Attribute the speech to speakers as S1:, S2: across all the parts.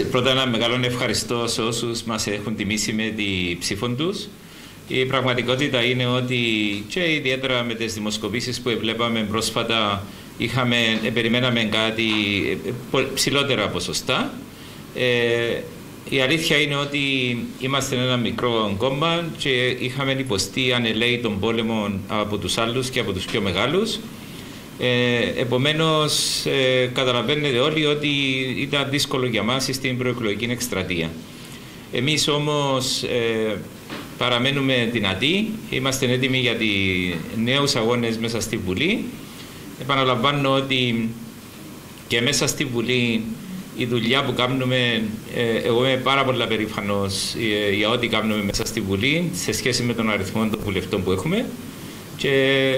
S1: Πρώτα ένα μεγάλο ευχαριστώ σε όσους μας έχουν τιμήσει με τη ψήφο τους. Η πραγματικότητα είναι ότι και ιδιαίτερα με τις δημοσκοπήσεις που βλέπαμε πρόσφατα περιμέναμε κάτι ψηλότερα ποσοστά. Η αλήθεια είναι ότι είμαστε ένα μικρό κόμμα και είχαμε υποστεί ανελαίητον πόλεμο από τους άλλους και από τους πιο μεγάλους. Επομένως, καταλαβαίνετε όλοι ότι ήταν δύσκολο για μας στην προεκλογική εκστρατεία. Εμείς όμως παραμένουμε δυνατοί, είμαστε έτοιμοι για νέους αγώνες μέσα στη Βουλή. Επαναλαμβάνω ότι και μέσα στη Βουλή η δουλειά που κάνουμε, εγώ είμαι πάρα πολύ περήφανος για ό,τι κάνουμε μέσα στη Βουλή σε σχέση με τον αριθμό των βουλευτών που έχουμε. Και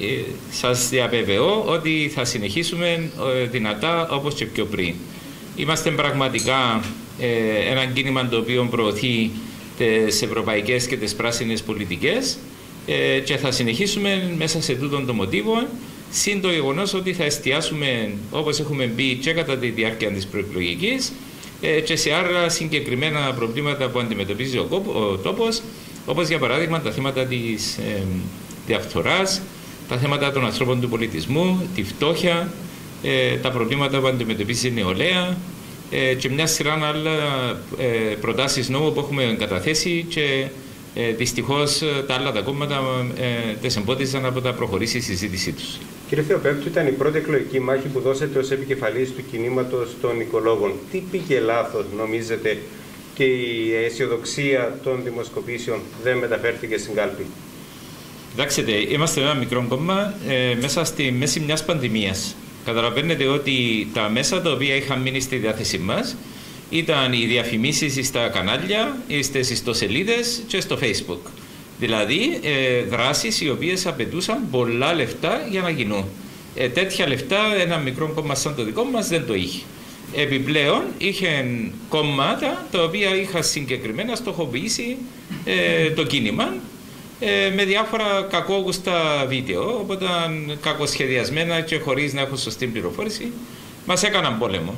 S1: σας διαβεβαιώ ότι θα συνεχίσουμε δυνατά όπως και πιο πριν. Είμαστε πραγματικά ένα κίνημα το οποίο προωθεί τις ευρωπαϊκές και τις πράσινες πολιτικές και θα συνεχίσουμε μέσα σε τούτον το μοτίβο, συν το γεγονός ότι θα εστιάσουμε, όπως έχουμε πει και κατά τη διάρκεια της προεκλογικής, και σε άλλα συγκεκριμένα προβλήματα που αντιμετωπίζει ο τόπος, όπως για παράδειγμα τα θέματα της διαφθοράς, τα θέματα των ανθρώπων του πολιτισμού, τη φτώχεια, τα προβλήματα που αντιμετωπίζει η νεολαία και μια σειρά άλλα προτάσεις νόμου που έχουμε καταθέσει και δυστυχώς τα άλλα τα κόμματα τις εμπόδισαν από τα προχωρήσει η συζήτησή τους.
S2: Κύριε Θεοπέπτου, ήταν η πρώτη εκλογική μάχη που δώσετε ως επικεφαλής του κινήματος των οικολόγων. Τι πήγε λάθος, νομίζετε, και η αισιοδοξία των δημοσκοπήσεων δεν μεταφέρθηκε στην κάλπη?
S1: Κοιτάξτε, είμαστε ένα μικρό κόμμα μέσα στη μέση μιας πανδημίας. Καταλαβαίνετε ότι τα μέσα τα οποία είχαν μείνει στη διάθεσή μας ήταν οι διαφημίσεις στα κανάλια, στις ιστοσελίδες και στο Facebook. Δηλαδή δράσεις οι οποίες απαιτούσαν πολλά λεφτά για να γίνουν. Τέτοια λεφτά ένα μικρό κόμμα σαν το δικό μας δεν το είχε. Επιπλέον είχε κόμματα τα οποία είχαν συγκεκριμένα στοχοποιήσει το κίνημα με διάφορα κακόγουστα βίντεο, οπότε κακοσχεδιασμένα και χωρίς να έχουν σωστή πληροφόρηση, μας έκαναν πόλεμο.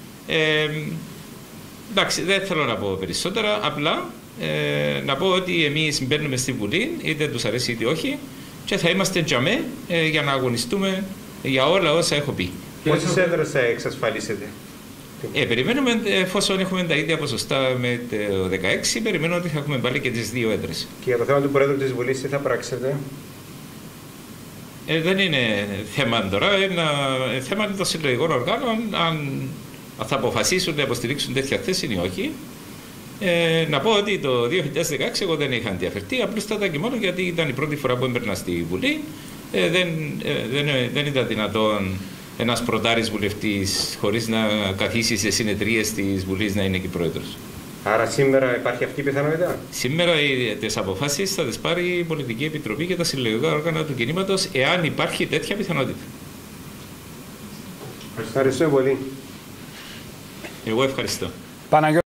S1: Εντάξει, δεν θέλω να πω περισσότερα, απλά να πω ότι εμείς μπαίνουμε στη Βουλή, είτε τους αρέσει είτε όχι, και θα είμαστε τζαμέ για να αγωνιστούμε για όλα όσα έχω πει.
S2: Πόσες έδρες θα εξασφαλίσετε?
S1: Περιμένουμε, εφόσον έχουμε τα ίδια ποσοστά με το 16, περιμένω ότι θα έχουμε πάλι και τις δύο έδρες.
S2: Και για το θέμα του Πρόεδρου της Βουλής, τι θα πράξετε?
S1: Δεν είναι θέμα τώρα, είναι θέμα των συλλογικών οργάνων, αν θα αποφασίσουν να υποστηρίξουν τέτοια θέση ή όχι. Να πω ότι το 2016 εγώ δεν είχα ενδιαφερθεί, απλούστατα και μόνο γιατί ήταν η πρώτη φορά που έμπαιρνα στη Βουλή. Δεν ήταν δυνατόν ένας πρωτάρης βουλευτής χωρίς να καθίσει σε συνεδρίες της Βουλής να είναι και πρόεδρος.
S2: Άρα σήμερα υπάρχει αυτή η πιθανότητα?
S1: Σήμερα τις αποφάσεις θα τις πάρει η Πολιτική Επιτροπή και τα συλλογικά όργανα του κινήματος, εάν υπάρχει τέτοια πιθανότητα.
S2: Ευχαριστώ πολύ.
S1: Εγώ ευχαριστώ.